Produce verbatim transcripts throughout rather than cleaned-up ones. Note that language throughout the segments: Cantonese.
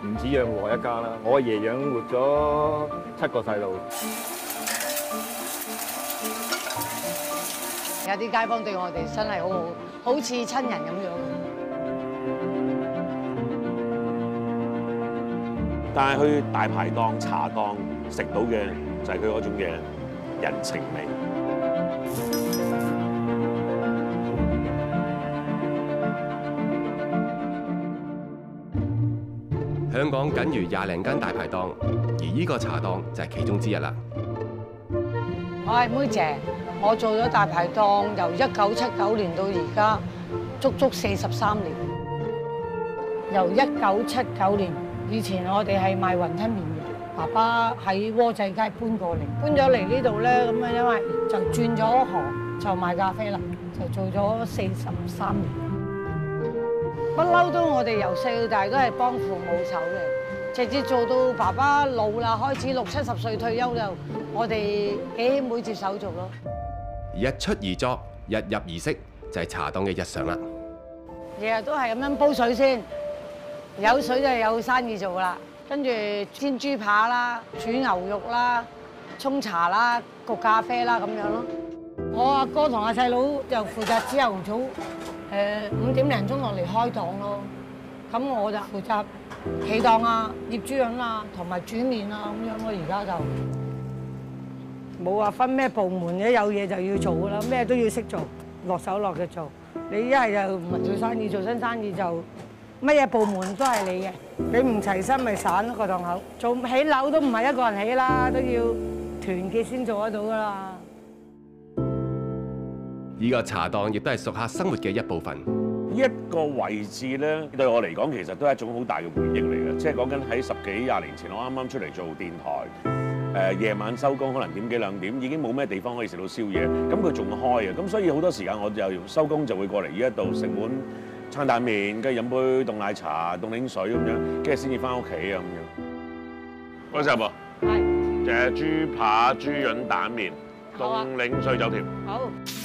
唔止養活我一家啦，我爺養活咗七個細路。 有啲街坊對我哋真係好好，好似親人咁樣。 但係去大排檔、茶檔食到嘅就係佢嗰種嘅人情味。 香港僅餘廿零間大排檔，而呢個茶檔就係其中之一啦。 我係妹姐，我做咗大排檔由一九七九年到而家，足足四十三年。由一九七九年以前，我哋係賣雲吞麵嘅，爸爸喺窩仔街搬過嚟，搬咗嚟呢度咧，咁啊因為就轉咗行，就賣咖啡啦，就做咗四十三年。不嬲都我哋由細到大都係幫父母手嘅，直至做到爸爸老啦，開始六七十歲退休就我哋幾兄妹接手做咯。 日出而作，日入而息，就係茶檔嘅日常啦。 日日都係咁樣煲水先，有水就有生意做啦。跟住煎豬扒啦、煮牛肉啦、沖茶啦、焗咖啡啦咁樣咯。我阿哥同阿細佬就負責朝頭早。誒五點零鐘落嚟開檔咯，咁我就負責企檔啊、醃豬潤啊、同埋煮麵啊咁樣。我而家就冇話分咩部門嘅，有嘢就要做噶啦，咩都要識做，落手落腳做。你一係就唔係做生意，做新生意就乜嘢部門都係你嘅，你唔齊心咪散咯個檔口。做起樓都唔係一個人起啦，都要團結先做得到噶啦。 呢個茶檔亦都係熟客生活嘅一部分。 呢一個位置咧，對我嚟講其實都係一種好大嘅回憶嚟嘅。即係講緊喺十幾廿年前，我啱啱出嚟做電台，誒夜晚收工可能點幾兩點，已經冇咩地方可以食到宵夜。咁佢仲開啊，咁所以好多時間我就收工就會過嚟呢一度食碗餐蛋麵，跟住飲杯凍奶茶、凍檸水咁樣，跟住先至翻屋企啊咁樣。嗰時候噃，係就係豬扒、豬潤蛋麵、凍檸水走甜。 好。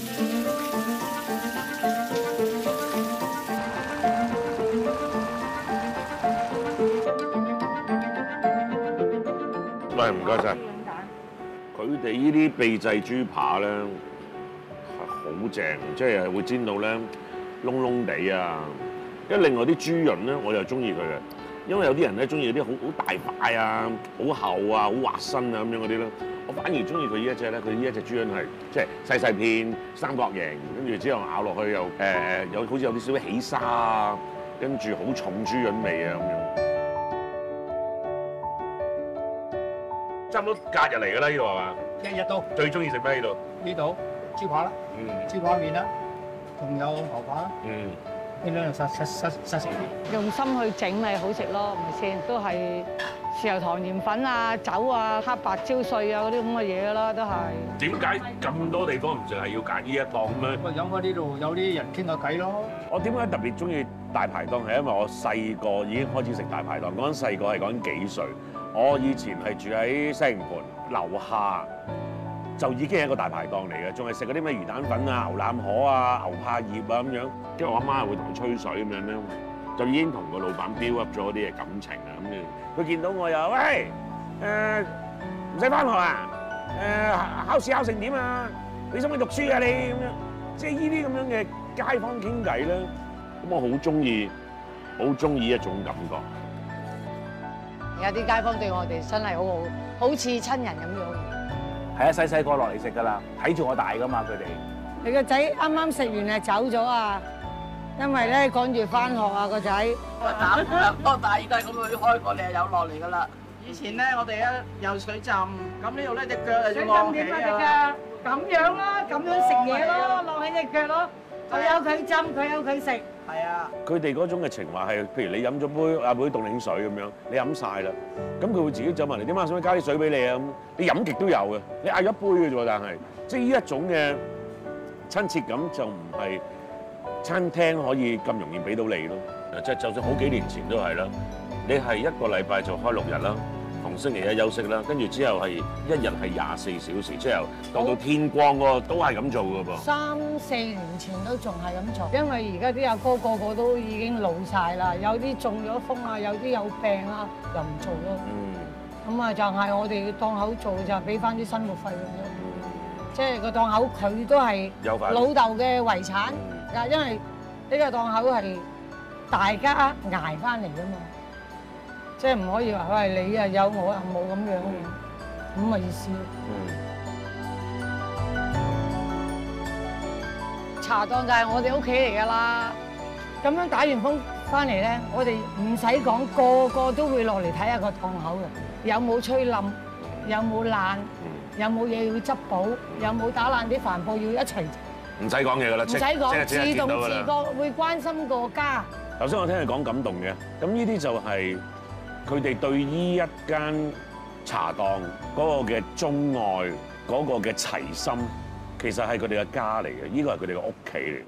喂，唔該晒。佢哋呢啲秘製豬扒咧係好正，即係會煎到咧燶燶地啊！因為另外啲豬潤咧，我又中意佢嘅，因為有啲人咧中意啲好好大塊啊、好厚啊、好滑身啊咁樣嗰啲咧。我反而中意佢呢一隻咧，佢呢一隻豬潤係即係細細片三角形，跟住之後咬落去又誒誒有好似有啲少少起沙啊，跟住好重豬潤味啊咁樣。差唔多假日嚟㗎啦，呢度係嘛？ 日日都最中意食咩呢度？ 呢度豬扒啦， 嗯， 豬扒麵啦，仲有牛扒啦， 嗯， 呢兩樣實實實實食啲。 用心去整咪好食咯，係咪先？都係豉油糖鹽粉啊、酒啊、黑白椒碎啊嗰啲咁嘅嘢啦，都係。 點解咁多地方唔淨係要揀呢一檔咁樣？ 咁飲開呢度有啲人傾下偈咯。 我點解特別中意大排檔係因為我細個已經開始食大排檔，嗰陣細個係講緊幾歲？我以前係住喺西營盤樓下，就已經係一個大排檔嚟嘅，仲係食嗰啲咩魚蛋粉啊、牛腩河啊、牛柏葉啊咁樣。跟住我阿媽會同佢吹水咁樣咧，就已經同個老闆 build up 咗啲嘅感情啊咁樣。佢見到我又喂誒唔使返學啊，誒考試考成點啊？你使唔使讀書啊你咁樣？即係呢啲咁樣嘅街坊傾偈咧，咁我好中意，好中意一種感覺。 有啲街坊對我哋真係好好，好似親人咁樣。 係啊，細細個落嚟食㗎啦，睇住我大㗎嘛佢哋。 你個仔啱啱食完誒走咗啊？因為咧趕住翻學啊個仔。 個膽量多大都係咁樣開過，你係有落嚟㗎啦。以前咧我哋一游水浸，咁呢度咧隻腳就要落起啊。 咁樣啦，咁樣食嘢咯，落起隻腳咯。佢有佢浸，佢有佢食。 係啊。 佢哋嗰種嘅情話係，譬如你飲咗杯啊杯凍檸水咁樣，你飲晒啦，咁佢會自己走埋嚟，點解想加啲水俾你啊？咁你飲極都有嘅，你嗌咗一杯嘅啫喎，但係即係呢一種嘅親切感就唔係餐廳可以咁容易俾到你咯。即係就算好幾年前都係啦，你係一個禮拜就開六日啦， 逢星期一休息啦，跟住之後係一日係廿四小時，即係由到到天光嗰個都係咁做㗎噃。 三四年前都仲係咁做，因為而家啲阿哥個個都已經老晒啦，有啲中咗風啊，有啲有病啊，又唔做咯。 嗯。 咁啊，就係我哋檔口做就俾翻啲生活費咁啫。即係個檔口佢都係老豆嘅遺產，啊，因為呢個檔口係大家捱翻嚟㗎嘛。即係唔可以話喂你啊有我啊冇咁樣嘅，咁嘅意思。嗯、茶檔就係我哋屋企嚟㗎啦。咁樣打完風翻嚟咧，我哋唔使講，個個都會落嚟睇下個檔口嘅，有冇吹冧，有冇爛，有冇嘢要執補，有冇打爛啲帆布要一齊。 唔使講嘢㗎啦， 唔使講，自動自覺會關心個家。 頭先我聽你講感動嘅，咁呢啲就係佢哋對呢一間茶檔嗰個嘅鍾愛，嗰個嘅齊心，其實係佢哋嘅家嚟嘅，呢個係佢哋嘅屋企嚟。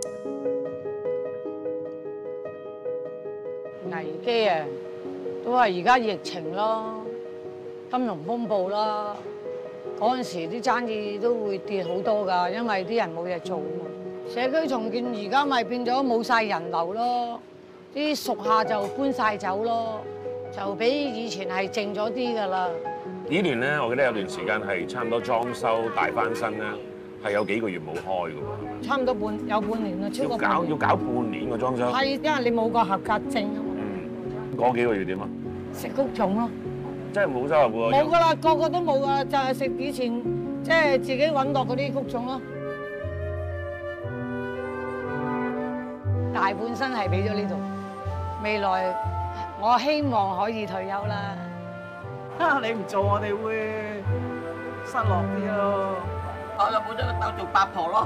危機啊，都係而家疫情咯，金融風暴啦，嗰陣時啲生意都會跌好多㗎，因為啲人冇嘢做啊嘛。社區重建而家咪變咗冇晒人流咯，啲熟客就搬晒走咯。就比以前係靜咗啲㗎啦。 呢段咧，我記得有段時間係差唔多裝修大翻新咧，係有幾個月冇開㗎喎。 差唔多半有半年啦，超過半年。 要搞要搞半年個裝修。 係，因為你冇個合格證啊嘛。 嗯。嗰幾個月點啊？ 食谷種咯。 真係冇收入喎。 冇㗎啦，個個都冇㗎，就係食以前即係自己揾落嗰啲谷種咯。大半生係俾咗呢度，未來。我希望可以退休啦。 你唔做，我哋會失落啲咯。我就冇咗個當做八婆咯。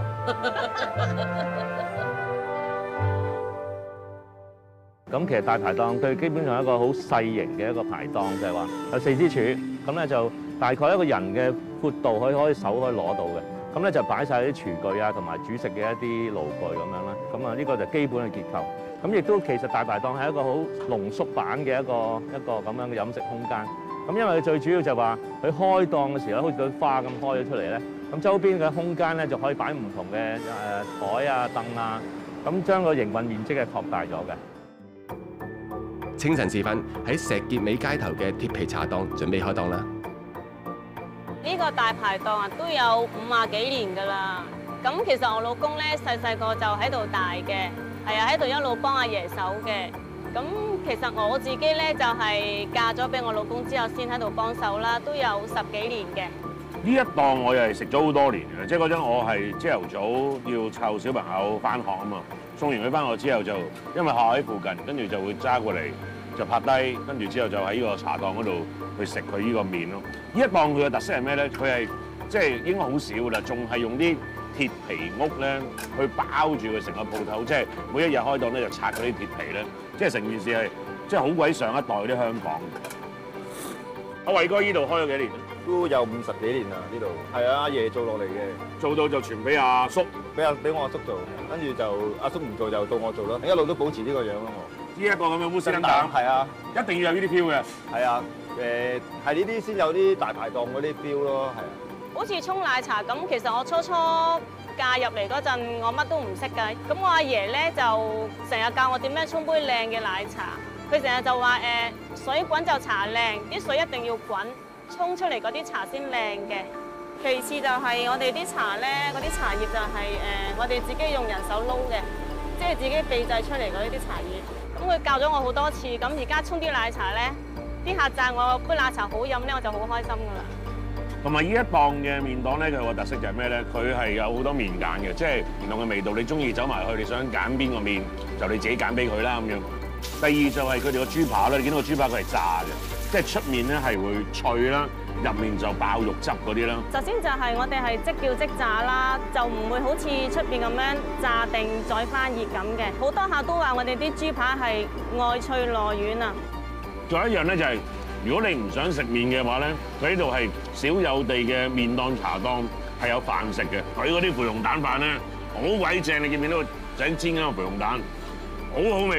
咁其實大排檔佢基本上係一個好細型嘅一個排檔，就係話有四支柱，咁咧就大概一個人嘅闊度可以可以手可以攞到嘅。咁咧就擺晒啲廚具啊，同埋煮食嘅一啲爐具咁樣啦。咁啊呢個就基本嘅結構。咁亦都其實大排檔係一個好濃縮版嘅一個一個咁樣嘅飲食空間。咁因為佢最主要就話佢開檔嘅時候，好似朵花咁開咗出嚟咧。咁周邊嘅空間咧就可以擺唔同嘅誒台啊、凳啊，咁將個營運面積係擴大咗嘅。 清晨時分喺石硤尾街頭嘅鐵皮茶檔準備開檔啦。 呢個大排檔啊都有五啊幾年㗎啦。咁其實我老公咧細細個就喺度大嘅。係啊，喺度一路幫阿爺手嘅。咁其實我自己咧就係嫁咗俾我老公之後先喺度幫手啦，都有十幾年嘅。 呢一檔我又係食咗好多年嘅，即係嗰陣我係朝頭早要湊小朋友翻學啊嘛，送完佢翻學之後就因為學校喺附近，跟住就會揸過嚟就拍低，跟住之後就喺呢個茶檔嗰度去食佢呢個麵咯。呢一檔佢嘅特色係咩咧？佢係即係應該好少㗎啦，仲係用啲鐵皮屋咧去包住佢成個鋪頭，即係每一日開檔咧就拆嗰啲鐵皮咧，即係成件事係即係好鬼上一代啲香港。阿偉哥呢度開咗幾年咧？ 都有五十幾年啦，呢度係啊，阿爺做落嚟嘅， 做到就傳俾阿叔， 俾阿俾我阿叔做，跟住就阿叔唔做就到我做啦，一路都保持呢個樣咯我。 呢一個咁嘅烏絲蛋， 係啊， 一定要有呢啲 feel 嘅。 係啊，誒係呢啲先有啲大排檔嗰啲 feel 咯，係啊。 好似沖奶茶咁，其實我初初嫁入嚟嗰陣，我乜都唔識㗎。咁我阿爺咧就成日教我點樣沖杯靚嘅奶茶。佢成日就話誒、呃，水滾就茶靚，啲水一定要滾，沖出嚟嗰啲茶先靚嘅。其次就係我哋啲茶咧，嗰啲茶葉就係、是、誒、呃，我哋自己用人手撈嘅，即係自己秘製出嚟嗰啲茶葉。咁佢教咗我好多次，咁而家沖啲奶茶咧，啲客讚我杯奶茶好飲咧，我就好開心㗎啦。 同埋呢一檔嘅麵檔咧，佢個特色就係咩咧？佢係有好多麵揀嘅，即係唔同嘅味道。你中意走埋去，你想揀邊個麵，就你自己揀俾佢啦咁樣。第二就係佢哋個豬扒啦，你見到個豬扒佢係炸嘅，即係出面咧係會脆啦，入面就爆肉汁嗰啲啦。 首先就係我哋係即叫即炸啦，就唔會好似出邊咁樣炸定再翻熱咁嘅。好多客都話我哋啲豬扒係外脆內軟啊。 仲有一樣咧就係、是。如果你唔想食麵嘅話咧，佢呢度係少有地嘅麵檔茶檔係有飯食嘅。佢嗰啲肥龍蛋飯咧好鬼正，你見唔見到個整煎嗰個肥龍蛋，好好味嘅。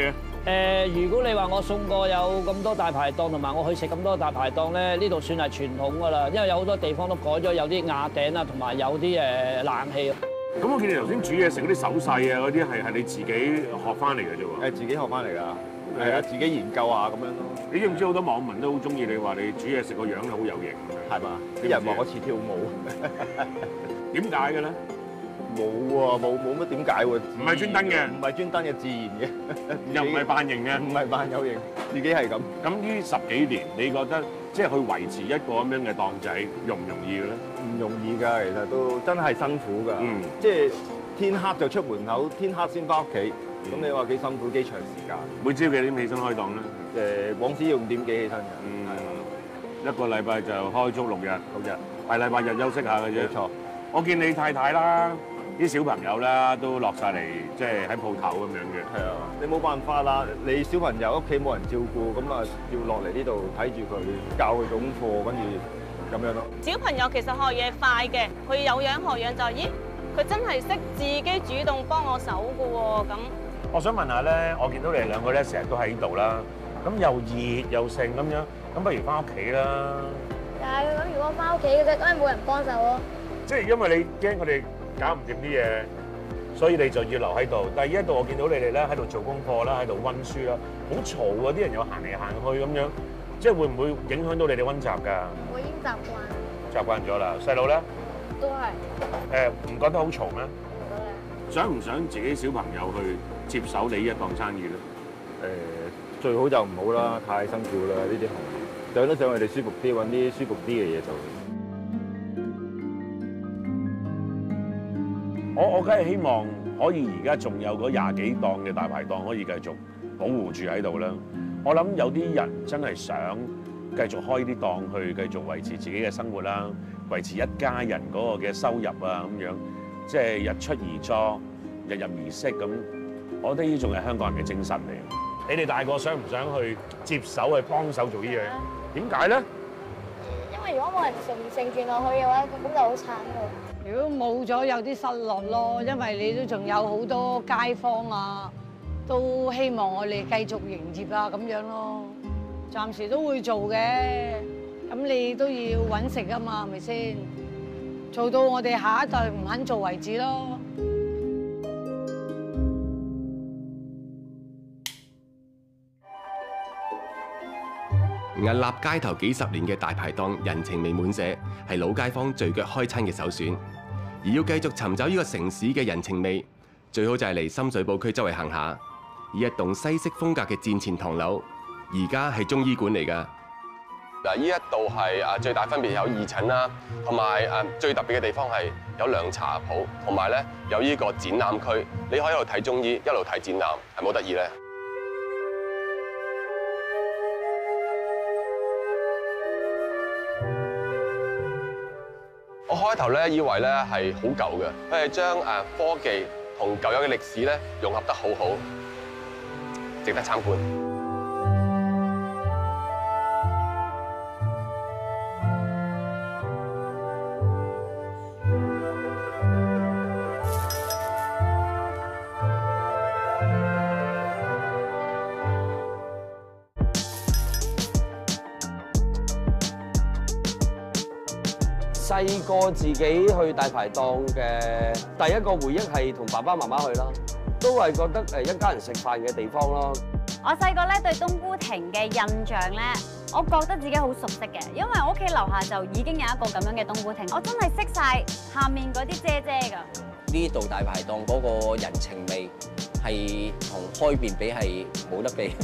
誒，如果你話我送過有咁多大排檔，同埋我去食咁多大排檔咧，呢度算係傳統㗎啦，因為有好多地方都改咗，有啲瓦頂啊，同埋有啲誒冷氣。 咁我見你頭先煮嘢食嗰啲手勢啊，嗰啲係係你自己學翻嚟嘅啫喎。 誒，自己學翻嚟㗎，係啊，自己研究下咁樣咯。 你知唔知好多網民都好中意你話你煮嘢食個樣好有型咁樣？ 係嘛？啲人話我似跳舞。 點解嘅咧？ 冇喎，冇冇乜點解喎？ 唔係專登嘅， 唔係專登嘅，自然嘅， 又唔係扮型嘅， 唔係扮有型，自己係咁。 咁呢十幾年，你覺得即係去維持一個咁樣嘅檔仔容唔容易嘅咧？ 唔容易㗎，其實都真係辛苦㗎。 嗯， 即係天黑就出門口，天黑先翻屋企。咁你話幾辛苦？幾長時間？ 每朝幾點起身開檔咧？ 誒，往時要五點幾起身㗎。 嗯，一個禮拜就開足六日，六日，係禮拜日休息下嘅啫。 冇錯。 我見你太太啦。啲小朋友啦都落晒嚟，即係喺鋪頭咁樣嘅。 係啊，你冇辦法啦，你小朋友屋企冇人照顧，咁啊要落嚟呢度睇住佢，教佢功課，跟住咁樣咯。 小朋友其實學嘢快嘅，佢有樣學樣就，咦，佢真係識自己主動幫我手㗎喎，咁。 我想問下咧，我見到你哋兩個咧成日都喺度啦，咁又熱又盛咁樣，咁不如翻屋企啦。 但係咁如果翻屋企嘅啫，梗係冇人幫手咯。即係因為你驚佢哋搞唔掂啲嘢，所以你就要留喺度。但係依一度我見到你哋咧喺度做功課啦，喺度温書啦，好嘈啊！啲人又行嚟行去咁樣，即係會唔會影響到你哋温習㗎？我已經習慣。習慣咗啦，細路咧？都係。誒，唔覺得好嘈咩？唔覺得。想唔想自己小朋友去接手你呢一檔生意咧？ 誒，最好就唔好啦，太辛苦啦呢啲行業。想都想佢哋舒服啲，揾啲舒服啲嘅嘢做。 我我梗係希望可以而家仲有嗰廿幾檔嘅大排檔可以繼續保護住喺度啦。我諗有啲人真係想繼續開啲檔去繼續維持自己嘅生活啦，維持一家人嗰個嘅收入啊咁樣，即係日出而作，日入而息咁。我覺得呢種係香港人嘅精神嚟。你哋大個想唔想去接手去幫手做呢樣？點解咧？ 因為如果冇人承承傳落去嘅話，咁就好慘㗎。 如果冇咗有啲失落咯，因為你都仲有好多街坊啊，都希望我哋繼續營業啊咁樣咯。暫時都會做嘅，咁你都要揾食啊嘛，係咪先？做到我哋下一代唔肯做為止咯。 屹立街頭幾十年嘅大排檔，人情味滿瀉，係老街坊聚腳開餐嘅首選。而要繼續尋找呢個城市嘅人情味，最好就係嚟深水埗區周圍行下。呢一棟西式風格嘅戰前唐樓，而家係中醫館嚟㗎。 嗱，呢一度係啊最大分別有二診啦，同埋誒最特別嘅地方係有涼茶鋪，同埋咧有呢個展覽區，你可以一路睇中醫，一路睇展覽，係冇得意咧。我開頭咧以為咧係好舊嘅，佢係將誒科技同舊有嘅歷史咧融合得好好，值得參觀。 細個自己去大排檔嘅第一個回憶係同爸爸媽媽去啦，都係覺得誒一家人食飯嘅地方咯。 我細個咧對冬菇亭嘅印象咧，我覺得自己好熟悉嘅，因為我屋企樓下就已經有一個咁樣嘅冬菇亭，我真係識晒下面嗰啲姐姐㗎。 呢度大排檔嗰個人情味係同開邊比係冇得比。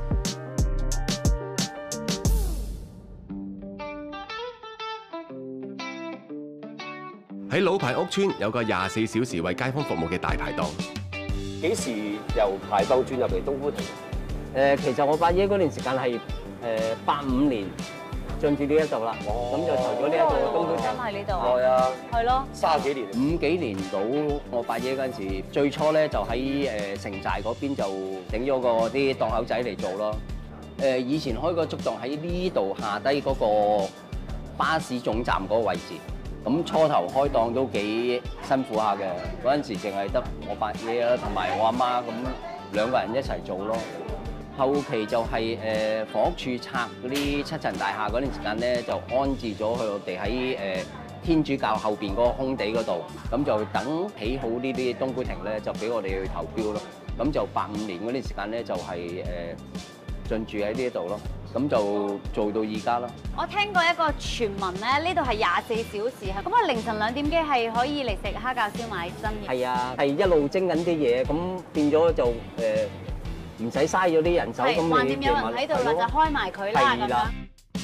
喺老牌屋邨有個廿四小時為街坊服務嘅大排檔。 幾時由排檔轉入嚟冬菇亭？誒，其實我伯爺嗰段時間係誒八五年進駐呢一度啦，咁就投咗呢一度冬菇亭。 喺呢度啊？ 係啊， 係咯。 卅幾年， 五幾年到我伯爺嗰陣時，最初咧就喺誒城寨嗰邊就整咗個啲檔口仔嚟做咯。誒，以前開個粥檔喺呢度下低嗰個巴士總站嗰個位置。咁初頭開檔都幾辛苦下嘅，嗰陣時淨係得我伯爺啦，同埋我阿媽咁兩個人一齊做咯。 後期就係誒房屋處拆嗰啲七層大廈嗰段時間咧，就安置咗佢我哋喺誒天主教後邊嗰個空地嗰度，咁就等起好呢啲冬菇亭咧，就俾我哋去投標咯。咁就八五年嗰段時間咧，就係誒進駐喺呢度咯。咁就做到而家咯。 我聽過一個傳聞咧，呢度係廿四小時係，咁啊凌晨兩點幾係可以嚟食蝦餃燒賣真嘅。 係啊，係一路蒸緊啲嘢，咁變咗就誒唔使嘥咗啲人手。 係， 咁橫掂有人喺度啦，就開埋佢啦咁樣。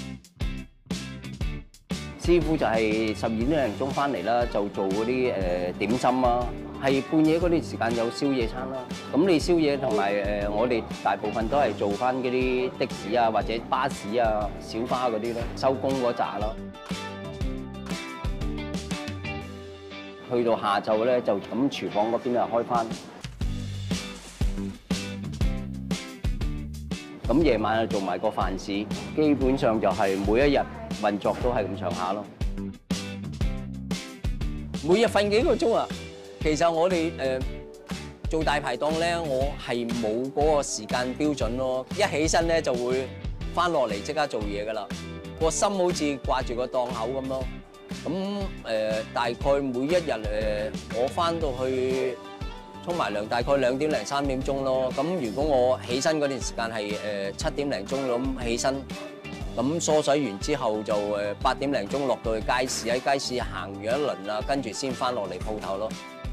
師傅就係十二點零鐘翻嚟啦，就做嗰啲誒點心啦。係半夜嗰段時間有宵夜餐啦。咁你宵夜同埋誒，我哋大部分都係做翻嗰啲的士啊，或者巴士啊、小巴嗰啲咯，收工嗰扎咯。去到下晝咧，就咁廚房嗰邊就開翻。咁夜晚就做埋個飯市，基本上就係每一日運作都係咁上下咯。每日瞓幾個鐘啊？其實我哋誒做大排檔咧，我係冇嗰個時間標準咯。一起身咧就會翻落嚟即刻做嘢噶啦，個心好似掛住個檔口咁咯。咁誒大概每一日誒我翻到去沖埋涼，大概兩點零三點鐘咯。咁如果我起身嗰段時間係誒七點零鐘咁起身，咁梳洗完之後就誒八點零鐘落到去街市，喺街市行完一輪啦，跟住先翻落嚟鋪頭咯。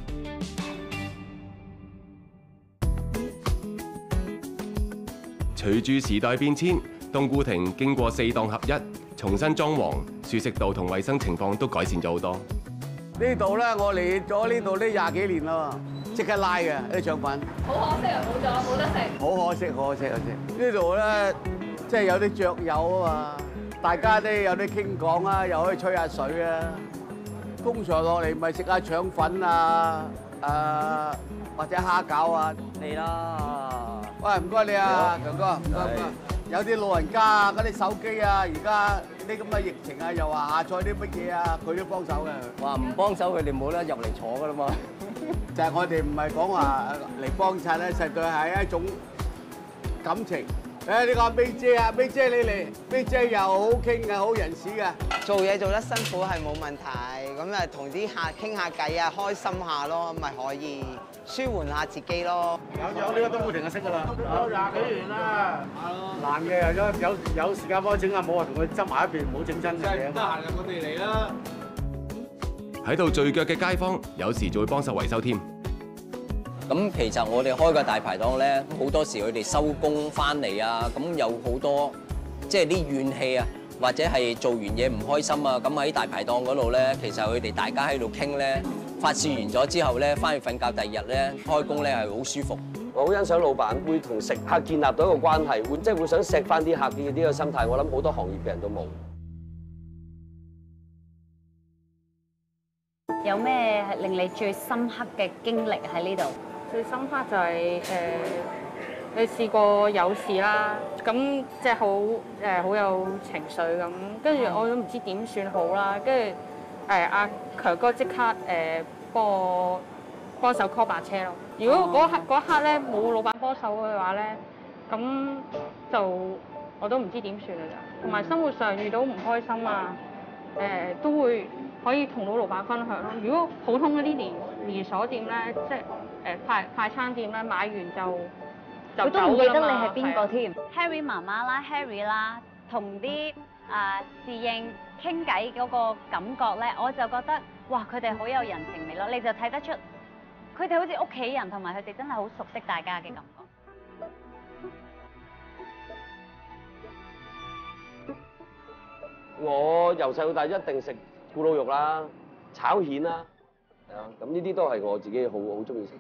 隨住時代變遷，冬菇亭經過四檔合一、重新裝潢，舒適度同衞生情況都改善咗好多。 呢度咧，我嚟咗呢度呢廿幾年啦，即刻拉嘅啲腸粉。 好可惜啊，冇咗冇得食。 好可惜，可惜啊！先呢度咧，即係有啲雀友啊嘛，大家都有啲傾講啊，又可以吹下水啊。通常落嚟咪食下腸粉啊，誒或者蝦餃啊。 嚟啦！ 喂，唔該你啊，強哥，唔該唔該。有啲老人家啊，嗰啲手機啊，而家啲咁嘅疫情啊，又話下載啲乜嘢啊，佢都幫手嘅。 話唔幫手，佢哋冇得入嚟坐噶啦嘛。 就係我哋唔係講話嚟幫襯咧，實在係一種感情。誒，呢個阿 May姐啊 ，May姐你嚟 ，May姐又好傾嘅，好人士嘅。 做嘢做得辛苦係冇問題，咁啊同啲客傾下偈啊，開心下咯，咪可以舒緩下自己咯。 有有呢個冬菇亭就識㗎啦，有廿幾年啦。難嘅有有有時間幫佢整下，冇話同佢執埋一邊，唔好整真嘅嘢。得閒就我哋嚟啦。 喺度聚腳嘅街坊，有時就會幫手維修添。 咁其實我哋開個大排檔咧，好多時佢哋收工翻嚟啊，咁有好多即係啲怨氣啊，或者係做完嘢唔開心啊，咁喺大排檔嗰度咧，其實佢哋大家喺度傾咧，發泄完咗之後咧，翻去瞓覺，第二日咧開工咧係好舒服。 我好欣賞老闆會同食客建立到一個關係，會即係會想錫翻啲客嘅呢個心態，我諗好多行業嘅人都冇。 有咩係令你最深刻嘅經歷喺呢度？ 最深刻就係、是、誒、呃，你試過有事啦，咁即係好誒好有情緒咁，跟住我都唔知點算好啦，跟住誒阿強哥即刻誒、呃、幫我幫手 call 白車咯。如果嗰刻嗰刻咧冇老闆幫手嘅話咧，咁就我都唔知點算啦咋。同埋生活上遇到唔開心啊，誒、呃、都會可以同到老闆分享咯。如果普通嗰啲連連鎖店咧，即係誒快快餐店咧，買完就就佢都唔記得你係邊個係添。Harry 媽媽啦 ，Harry 啦，同啲誒侍應傾偈嗰個感覺咧，我就覺得哇，佢哋好有人情味咯。你就睇得出佢哋好似屋企人，同埋佢哋真係好熟悉大家嘅感覺。 我由細到大一定食咕嚕肉啦、炒蜆啦，係啊，咁呢啲都係我自己好好中意食嘅。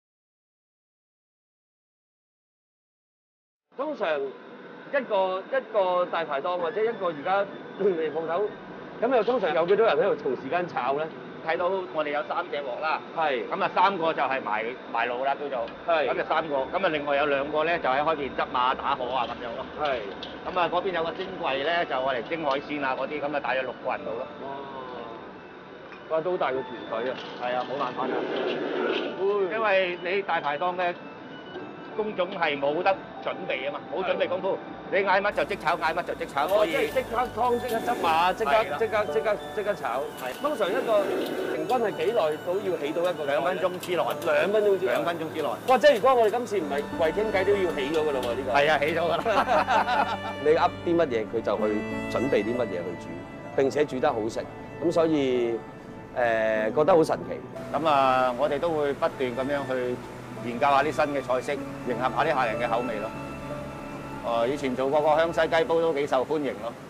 通常一個一個大排檔或者一個而家嚟鋪頭，咁又通常有幾多人喺度同時間炒咧？ 睇到我哋有三隻鑊啦， 係， 咁啊三個就係埋埋爐啦叫做， 係， 咁就三個，咁啊另外有兩個咧就喺開邊執馬打荷啊咁樣咯， 係， 咁啊嗰邊有個蒸櫃咧就我嚟蒸海鮮啊嗰啲，咁啊大約六個人到咯。 哦，哇都好大個團隊啊！ 係啊，冇辦法㗎，因為你大排檔嘅工種係冇得準備啊嘛，冇準備功夫，你嗌乜就即炒，嗌乜就即炒，所以即刻湯，即刻執馬，即刻即刻即刻即刻炒。係通常一個平均係幾耐到要起到一個？ 兩分鐘之內， 兩分鐘之內， 兩分鐘之內。 哇！即係如果我哋今次唔係為傾偈都要起咗㗎啦喎，呢個係啊，起咗㗎啦。 你噏啲乜嘢，佢就去準備啲乜嘢去煮，並且煮得好食，咁所以誒覺得好神奇。 咁啊，我哋都會不斷咁樣去研究下啲新嘅菜式，迎合下啲客人嘅口味咯。誒，以前做過個香西雞煲都幾受歡迎咯。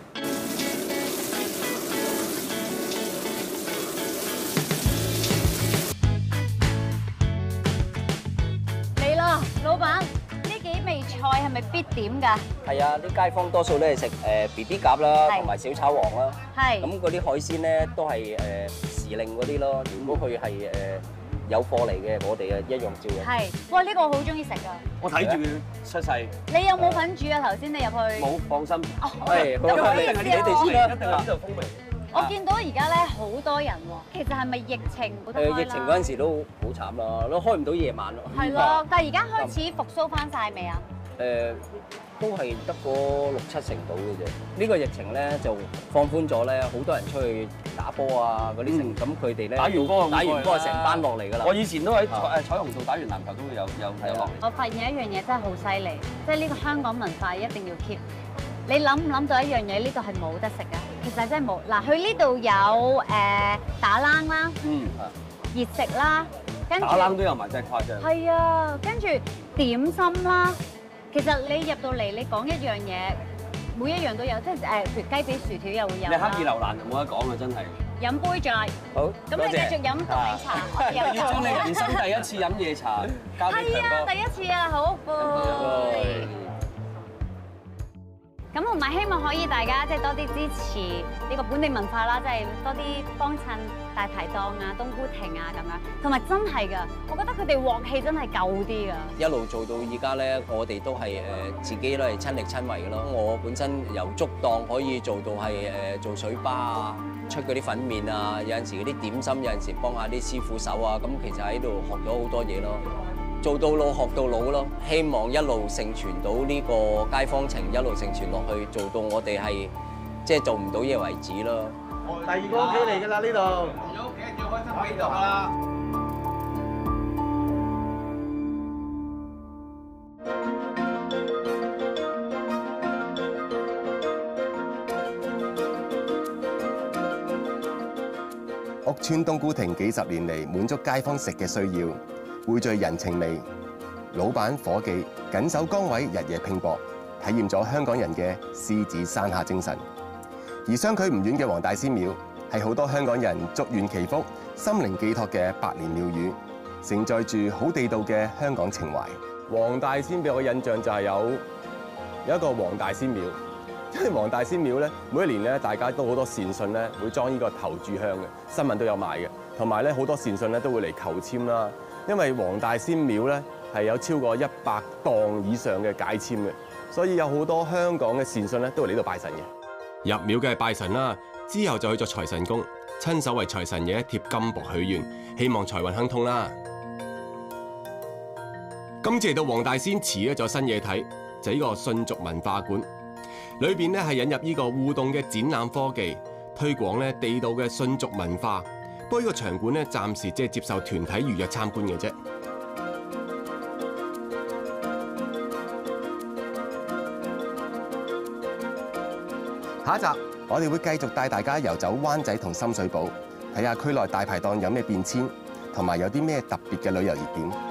嚟咯，老闆，呢幾味菜係咪必點㗎？ 係啊，啲街坊多數都係食誒 B B 鴿啦，同埋小炒王啦。 係。 咁嗰啲海鮮咧都係誒時令嗰啲咯。如果佢係誒有貨嚟嘅，我哋啊一樣照樣。 係。哇！呢個我好中意食㗎。 我睇住佢出世。 你有冇份煮啊？頭先你入去。 冇，放心。 係，咁一定係呢地先啦，一定係呢度風味。 我見到而家咧好多人喎，其實係咪疫情冇得開啦？ 誒，疫情嗰陣時都好慘啦，都開唔到夜晚咯。 係咯，但係而家開始復甦翻晒未啊？ 誒，都係得個六七成到嘅啫。呢個疫情咧就放寬咗咧，好多人出去打波啊嗰啲成，咁佢哋咧打完波打完波成班落嚟㗎啦。 我以前都喺誒彩虹道打完籃球都會有有有落嚟。 我發現一樣嘢真係好犀利，即係呢個香港文化一定要 keep。你諗唔諗到一樣嘢？呢度係冇得食㗎，其實真係冇。嗱，佢呢度有誒打冷啦， 嗯， 熱食啦，跟住打冷都有埋，真係誇張。 係啊，跟住點心啦。其實你入到嚟，你講一樣嘢，每一樣都有，即係誒，譬如雞髀薯條又會有。 你黑意流蘭就冇得講啊，真係。 飲杯再。 好。 咁你繼續飲凍檸茶。 要將你人生第一次飲夜茶交俾強哥。 係啊，第一次啊，好杯。咁同埋希望可以大家即係多啲支持呢個本地文化啦，即係多啲幫襯大排檔啊、冬菇亭啊咁樣。同埋真係㗎，我覺得佢哋鑊氣真係夠啲㗎。 一路做到而家咧，我哋都係誒自己都係親力親為嘅咯。我本身由粥檔可以做到係誒做水吧啊，出嗰啲粉麵啊，有陣時嗰啲點心，有陣時幫下啲師傅手啊。咁其實喺度學咗好多嘢咯。做到老學到老咯，希望一路承傳到呢個街坊情，一路承傳落去，做到我哋係即係做唔到嘢為止咯。 第二個屋企嚟㗎啦，呢度。有屋企最開心喺度啦。 屋邨冬菇亭幾十年嚟滿足街坊食嘅需要。匯聚人情味，老闆伙計緊守崗位，日夜拼搏，體驗咗香港人嘅獅子山下精神。而相距唔遠嘅黃大仙廟，係好多香港人祝願祈福、心靈寄託嘅百年廟宇，承載住好地道嘅香港情懷。黃大仙俾我印象就係有有一個黃大仙廟，因為黃大仙廟咧，每一年咧大家都好多善信咧會裝呢個頭炷香嘅，新聞都有賣嘅，同埋咧好多善信咧都會嚟求籤啦。因為黃大仙廟咧係有超過一百檔以上嘅解籤嘅，所以有好多香港嘅善信咧都會嚟呢度拜神嘅。入廟嘅係拜神啦，之後就去做財神公，親手為財神爺貼金箔許願，希望財運亨通啦。今次嚟到黃大仙祠咧，就有新嘢睇，就係呢個信俗文化館，裏邊咧係引入呢個互動嘅展覽科技，推廣咧地道嘅信俗文化。不過呢個場館咧，暫時只係接受團體預約參觀嘅啫。下一集我哋會繼續帶大家遊走灣仔同深水埗，睇下區內大排檔有咩變遷，同埋有啲咩特別嘅旅遊熱點。